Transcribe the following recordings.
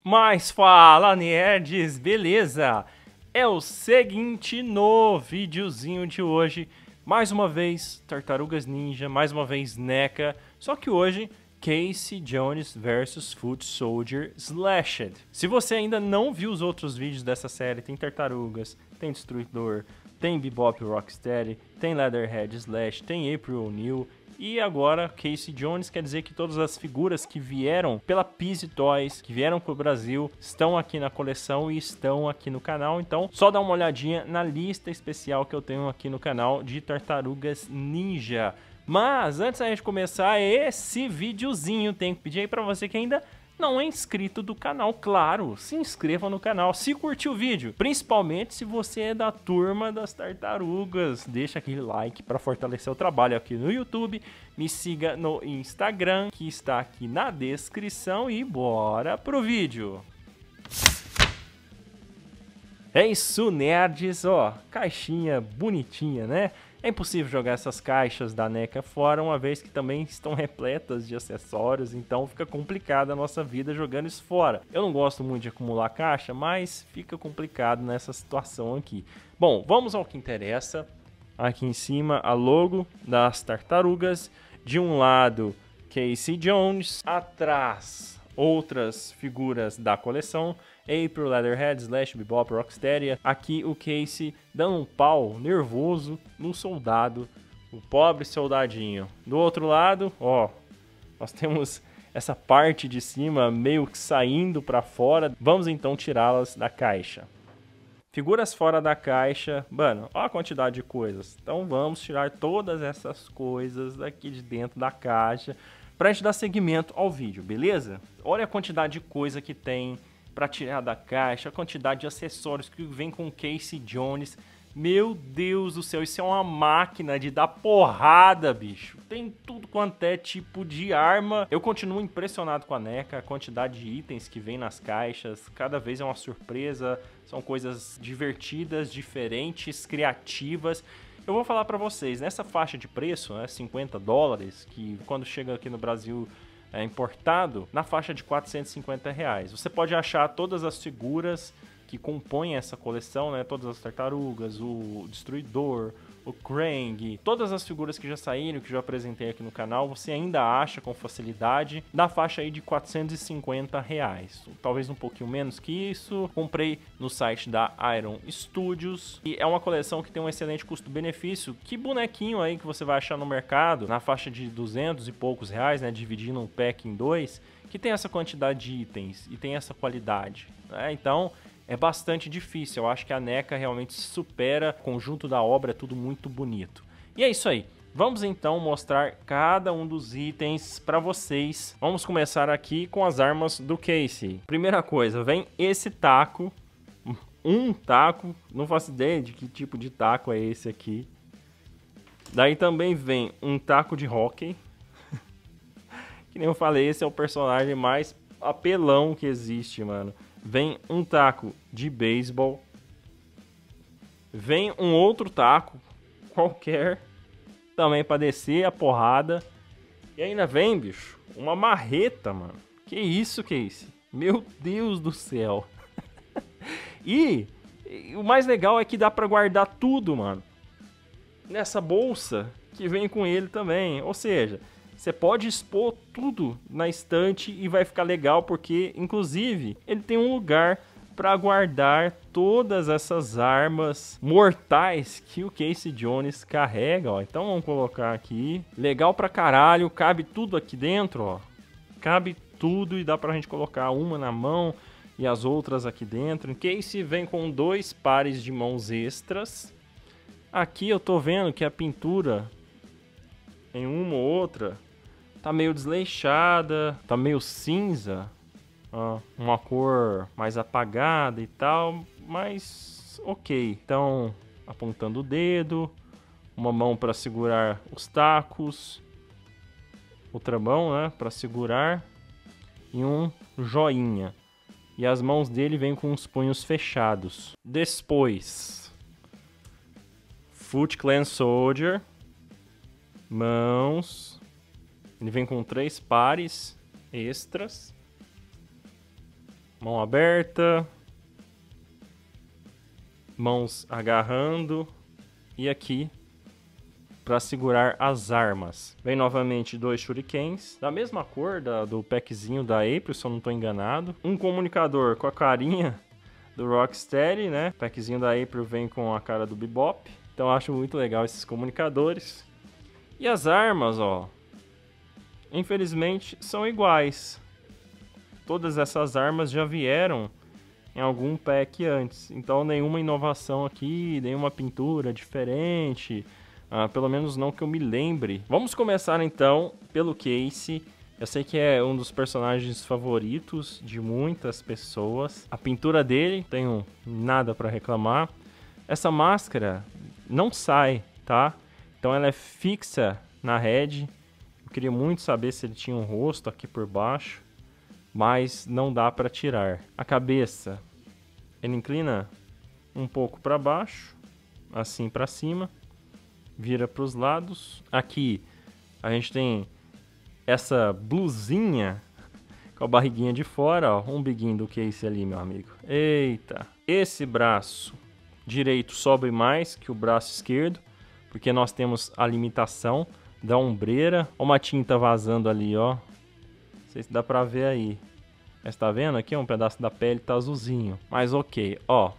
Mas fala, nerds, beleza? É o seguinte, no videozinho de hoje, mais uma vez Tartarugas Ninja, mais uma vez NECA, só que hoje Casey Jones vs Foot Soldier Slashed. Se você ainda não viu os outros vídeos dessa série, tem Tartarugas, tem Destruidor, tem Bebop Rocksteady, tem Leatherhead Slash, tem April O'Neil e agora Casey Jones. Quer dizer que todas as figuras que vieram pela Peasy Toys, que vieram pro Brasil, estão aqui na coleção e estão aqui no canal. Então só dá uma olhadinha na lista especial que eu tenho aqui no canal de Tartarugas Ninja. Mas antes da gente começar esse videozinho, tenho que pedir aí pra você que ainda não é inscrito do canal, claro, se inscreva no canal, se curtiu o vídeo, principalmente se você é da turma das tartarugas, deixa aquele like para fortalecer o trabalho aqui no YouTube, me siga no Instagram, que está aqui na descrição, e bora pro vídeo. É isso, nerds, ó, caixinha bonitinha, né? É impossível jogar essas caixas da NECA fora, uma vez que também estão repletas de acessórios, então fica complicada a nossa vida jogando isso fora. Eu não gosto muito de acumular caixa, mas fica complicado nessa situação aqui. Bom, vamos ao que interessa. Aqui em cima a logo das tartarugas, de um lado Casey Jones, atrás outras figuras da coleção, April, Leatherhead, Slash, Bebop, Rocksteady. Aqui o Casey dando um pau nervoso no soldado, o pobre soldadinho. Do outro lado, ó, nós temos essa parte de cima meio que saindo para fora. Vamos então tirá-las da caixa. Figuras fora da caixa, mano, ó a quantidade de coisas. Então vamos tirar todas essas coisas daqui de dentro da caixa pra gente dar seguimento ao vídeo, beleza? Olha a quantidade de coisa que tem para tirar da caixa, a quantidade de acessórios que vem com Casey Jones. Meu Deus do céu, isso é uma máquina de dar porrada, bicho. Tem tudo quanto é tipo de arma. Eu continuo impressionado com a NECA, a quantidade de itens que vem nas caixas. Cada vez é uma surpresa, são coisas divertidas, diferentes, criativas. Eu vou falar para vocês, nessa faixa de preço, né, $50, que quando chega aqui no Brasil é importado, na faixa de R$450. Você pode achar todas as figuras que compõem essa coleção, né? Todas as tartarugas, o Destruidor, o Krang, todas as figuras que já saíram, que já apresentei aqui no canal, você ainda acha com facilidade na faixa aí de R$450. Talvez um pouquinho menos que isso. Comprei no site da Iron Studios e é uma coleção que tem um excelente custo-benefício. Que bonequinho aí que você vai achar no mercado na faixa de 200 e poucos reais, né? Dividindo um pack em dois, que tem essa quantidade de itens e tem essa qualidade, né? Então é bastante difícil. Eu acho que a NECA realmente supera o conjunto da obra, é tudo muito bonito. E é isso aí. Vamos então mostrar cada um dos itens para vocês. Vamos começar aqui com as armas do Casey. Primeira coisa, vem esse taco. Um taco, não faço ideia de que tipo de taco é esse aqui. Daí também vem um taco de hóquei. Que nem eu falei, esse é o personagem mais apelão que existe, mano. Vem um taco de beisebol. Vem um outro taco qualquer também para descer a porrada. E ainda vem, bicho, uma marreta, mano. Que isso, Casey? Meu Deus do céu. E o mais legal é que dá para guardar tudo, mano, nessa bolsa que vem com ele também. Ou seja, você pode expor tudo na estante e vai ficar legal, porque, inclusive, ele tem um lugar para guardar todas essas armas mortais que o Casey Jones carrega, ó. Então vamos colocar aqui. Legal pra caralho, cabe tudo aqui dentro, ó. Cabe tudo e dá pra gente colocar uma na mão e as outras aqui dentro. O Casey vem com 2 pares de mãos extras. Aqui eu tô vendo que a pintura em uma ou outra tá meio desleixada, tá meio cinza, ó, uma cor mais apagada e tal, mas ok. Então, apontando o dedo, uma mão para segurar os tacos, outra mão, né, para segurar, e um joinha. E as mãos dele vêm com os punhos fechados. Depois, Foot Clan Soldier, mãos. Ele vem com 3 pares extras. Mão aberta. Mãos agarrando. E aqui para segurar as armas. Vem novamente 2 shurikens, da mesma cor do packzinho da April, se eu não estou enganado. Um comunicador com a carinha do Rocksteady, né? O packzinho da April vem com a cara do Bebop. Então eu acho muito legal esses comunicadores. E as armas, ó, infelizmente são iguais. Todas essas armas já vieram em algum pack antes. Então nenhuma inovação aqui, nenhuma pintura diferente. Pelo menos não que eu me lembre. Vamos começar então pelo Casey. Eu sei que é um dos personagens favoritos de muitas pessoas. A pintura dele, não tenho nada para reclamar. Essa máscara não sai, tá? Então ela é fixa na head. Eu queria muito saber se ele tinha um rosto aqui por baixo, mas não dá para tirar. A cabeça, ele inclina um pouco para baixo, assim para cima. Vira para os lados. Aqui a gente tem essa blusinha com a barriguinha de fora, ó, um biguinho do Casey ali, meu amigo. Eita! Esse braço direito sobe mais que o braço esquerdo, porque nós temos a limitação da ombreira. Ó, uma tinta vazando ali, ó. Não sei se dá para ver aí. Mas tá vendo aqui? Um pedaço da pele tá azulzinho. Mas ok, ó.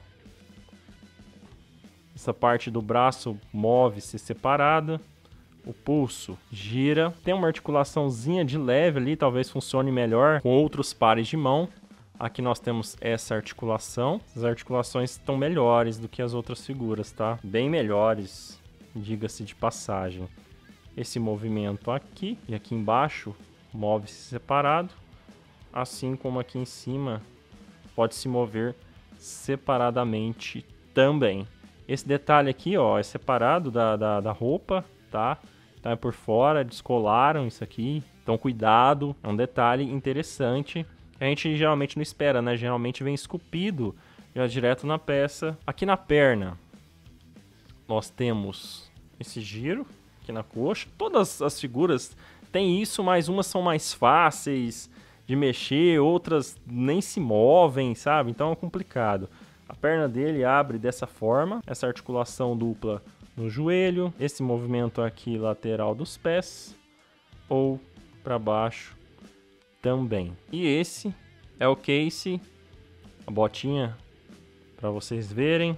Essa parte do braço move-se separada. O pulso gira. Tem uma articulaçãozinha de leve ali, talvez funcione melhor com outros pares de mão. Aqui nós temos essa articulação. As articulações estão melhores do que as outras figuras, tá? Bem melhores, diga-se de passagem. Esse movimento aqui e aqui embaixo move-se separado. Assim como aqui em cima pode se mover separadamente também. Esse detalhe aqui, ó, é separado da roupa, tá? Então é por fora, descolaram isso aqui. Então cuidado, é um detalhe interessante. A gente geralmente não espera, né? Geralmente vem esculpido já direto na peça. Aqui na perna, nós temos esse giro aqui na coxa. Todas as figuras têm isso, mas umas são mais fáceis de mexer, outras nem se movem, sabe? Então é complicado. A perna dele abre dessa forma, essa articulação dupla no joelho, esse movimento aqui lateral dos pés, ou para baixo também. E esse é o Casey, a botinha para vocês verem.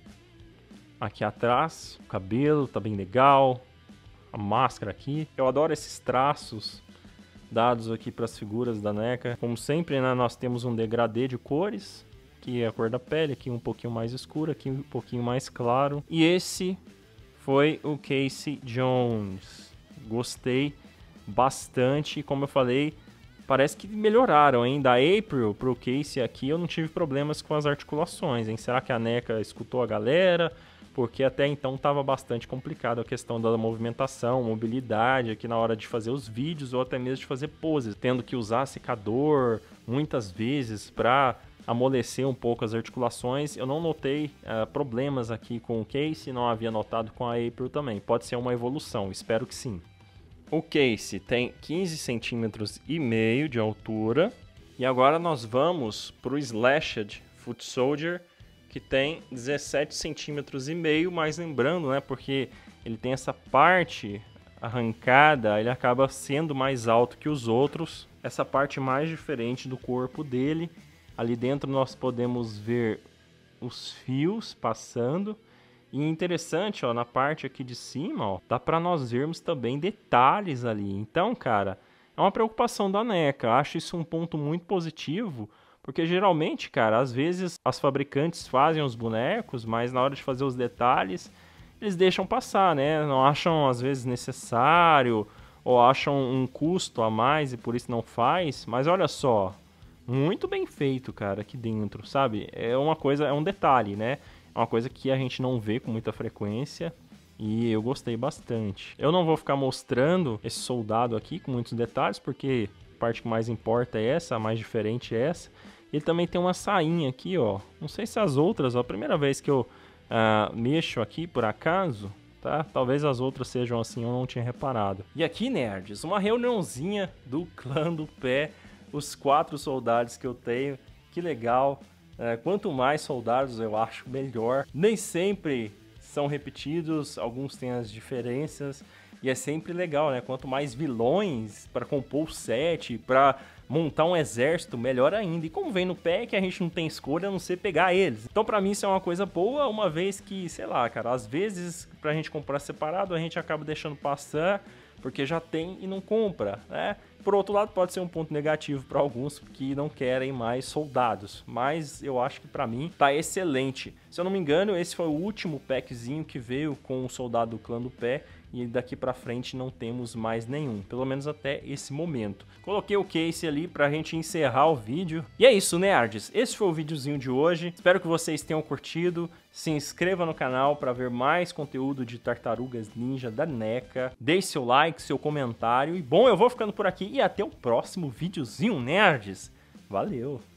Aqui atrás, o cabelo tá bem legal, a máscara aqui. Eu adoro esses traços dados aqui para as figuras da NECA. Como sempre, né, nós temos um degradê de cores. Aqui é a cor da pele, aqui um pouquinho mais escuro, aqui um pouquinho mais claro. E esse foi o Casey Jones. Gostei bastante, como eu falei, parece que melhoraram, hein? Da April pro Casey aqui eu não tive problemas com as articulações, hein? Será que a NECA escutou a galera? Porque até então estava bastante complicado a questão da movimentação, mobilidade aqui na hora de fazer os vídeos ou até mesmo de fazer poses, tendo que usar secador muitas vezes para amolecer um pouco as articulações. Eu não notei problemas aqui com o Casey, não havia notado com a April também. Pode ser uma evolução, espero que sim. O Casey tem 15 centímetros e meio de altura. E agora nós vamos para o Slashed Foot Soldier, que tem 17 centímetros e meio, mas lembrando, né, porque ele tem essa parte arrancada, ele acaba sendo mais alto que os outros. Essa parte mais diferente do corpo dele. Ali dentro nós podemos ver os fios passando. E interessante, ó, na parte aqui de cima, ó, dá para nós vermos também detalhes ali. Então, cara, é uma preocupação da NECA. Acho isso um ponto muito positivo, porque geralmente, cara, às vezes as fabricantes fazem os bonecos, mas na hora de fazer os detalhes, eles deixam passar, né? Não acham às vezes necessário, ou acham um custo a mais e por isso não faz. Mas olha só, muito bem feito, cara, aqui dentro, sabe? É uma coisa, é um detalhe, né? É uma coisa que a gente não vê com muita frequência e eu gostei bastante. Eu não vou ficar mostrando esse soldado aqui com muitos detalhes, porque a parte que mais importa é essa, a mais diferente é essa. Ele também tem uma sainha aqui, ó. Não sei se as outras, ó, a primeira vez que eu mexo aqui por acaso, tá? Talvez as outras sejam assim, eu não tinha reparado. E aqui, nerds, uma reuniãozinha do clã do pé. Os 4 soldados que eu tenho, que legal. Quanto mais soldados eu acho melhor. Nem sempre são repetidos, alguns têm as diferenças. E é sempre legal, né? Quanto mais vilões para compor o set, para montar um exército, melhor ainda. E como vem no pack, a gente não tem escolha a não ser pegar eles. Então pra mim isso é uma coisa boa, uma vez que, sei lá, cara, às vezes pra gente comprar separado, a gente acaba deixando passar, porque já tem e não compra, né? Por outro lado, pode ser um ponto negativo para alguns que não querem mais soldados, mas eu acho que para mim tá excelente. Se eu não me engano, esse foi o último packzinho que veio com o soldado do clã do pé, e daqui para frente não temos mais nenhum, pelo menos até esse momento. Coloquei o case ali pra gente encerrar o vídeo. E é isso, nerds, esse foi o videozinho de hoje. Espero que vocês tenham curtido. Se inscreva no canal para ver mais conteúdo de Tartarugas Ninja da NECA. Deixe seu like, seu comentário. E bom, eu vou ficando por aqui e até o próximo videozinho, nerds. Valeu!